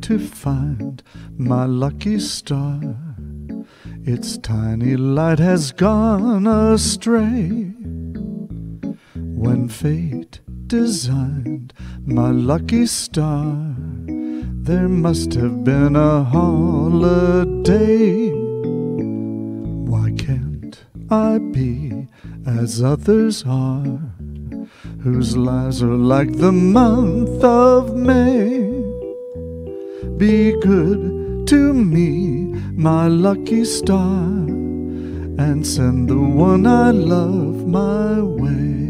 to find my lucky star. Its tiny light has gone astray. When fate designed my lucky star, there must have been a holiday. Why can't I be as others are, whose lives are like the month of May? Be good to me, my lucky star, and send the one I love my way.